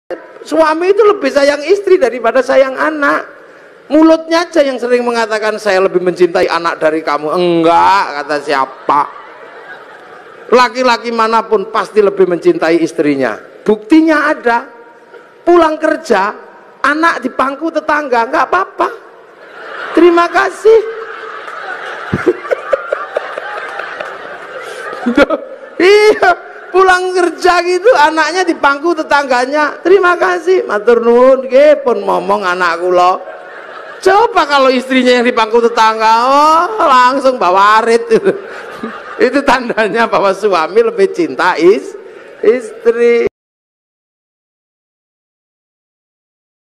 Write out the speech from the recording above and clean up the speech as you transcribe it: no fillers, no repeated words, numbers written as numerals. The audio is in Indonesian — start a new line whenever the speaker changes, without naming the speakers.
suami itu lebih sayang istri daripada sayang anak. Mulutnya aja yang sering mengatakan saya lebih mencintai anak dari kamu. Enggak, kata siapa? Laki-laki manapun pasti lebih mencintai istrinya. Buktinya ada. Pulang kerja, anak di pangku tetangga, enggak apa-apa. Terima kasih. Iya, pulang kerja gitu anaknya di pangku tetangganya, terima kasih, matur nuwun nggih pun ngomong anak kula. Coba kalau istrinya yang di pangku tetangga, oh langsung bawa arit. Itu tandanya bahwa suami lebih cinta istri.